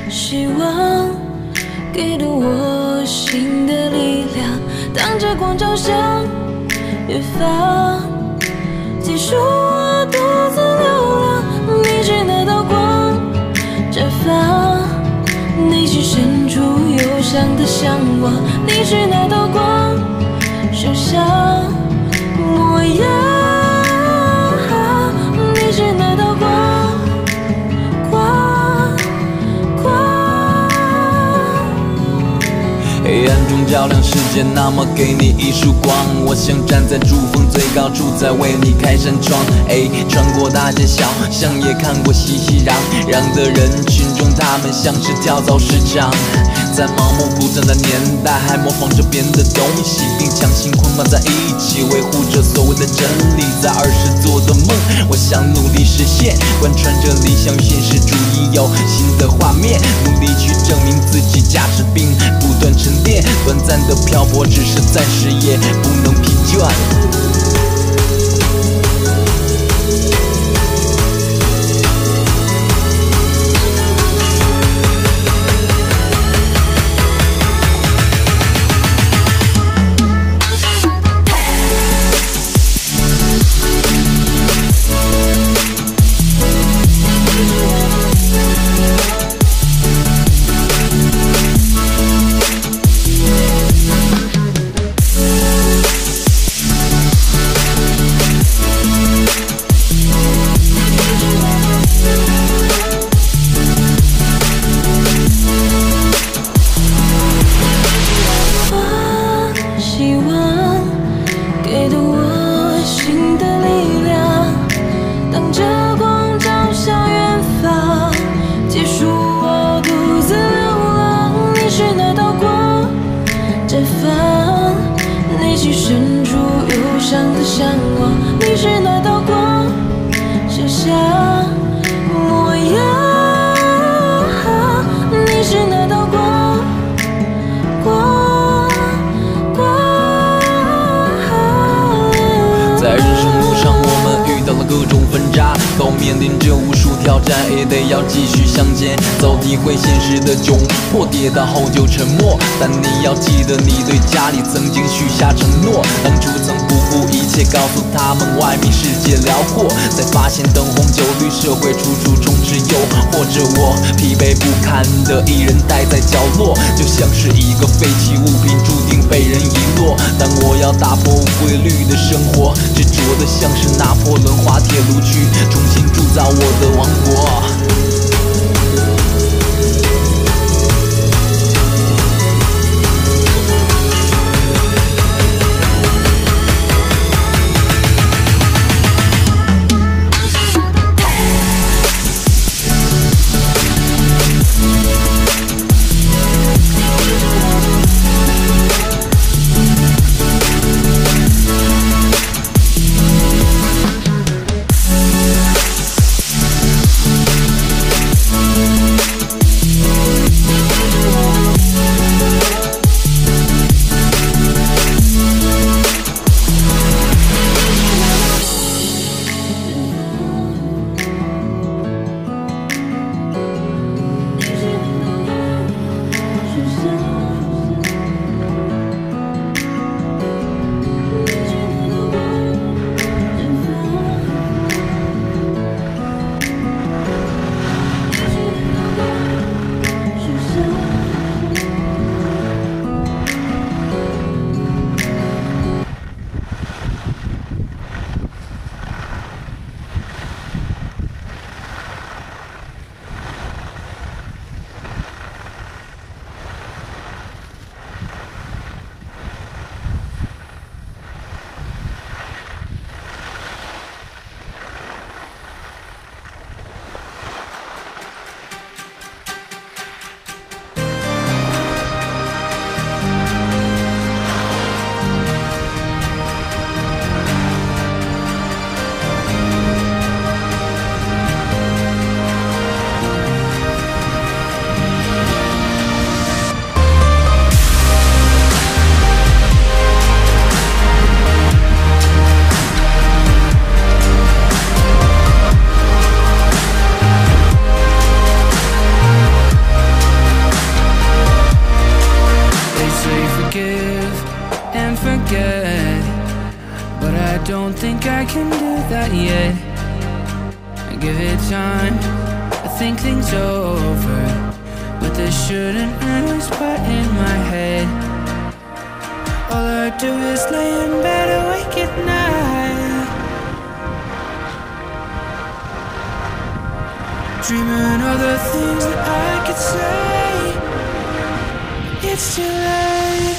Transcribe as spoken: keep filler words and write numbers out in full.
希望给了我新的力量。当这光照向远方，结束我独自流浪。你是那道光绽放，内心深处忧伤的向往。你是那道光射向模样，你是那道光光光。 黑暗中照亮世界，那么给你一束光。我想站在珠峰最高处，再为你开扇窗。哎，穿过大街小巷，也看过熙熙攘攘的人群中，他们像是跳蚤市场。在盲目不断的年代，还模仿着别人的东西，并强行捆绑在一起，维护着所谓的真理。在儿时做的梦，我想努力实现，贯穿着理想与现实主义有新的画面，努力去证明自己价值，并不断沉淀。短暂的漂泊只是暂时，也不能疲倦。 内心深处忧伤的向往，你是那道光射向模样，你是那道光光光。 在人生路上，我们遇到了各种分岔，都面临着无数挑战，也得要继续向前走，体会现实的窘迫，跌倒后就沉默。但你要记得，你对家里曾经许下承诺，当初曾不顾一切告诉他们外面世界辽阔，才发现灯红酒绿，社会处处充斥诱惑着我，疲惫不堪的一人待在角落，就像是一个废弃物品，注定被人遗落。但我要打破规律的生活，执着的像是拿破仑滑铁卢去重新铸造我的王国。 can do that yet. I give it time, I think things over, but there should and hurt spot in my head. All I do is lay in bed awake at night, dreaming of the things that I could say. It's too late.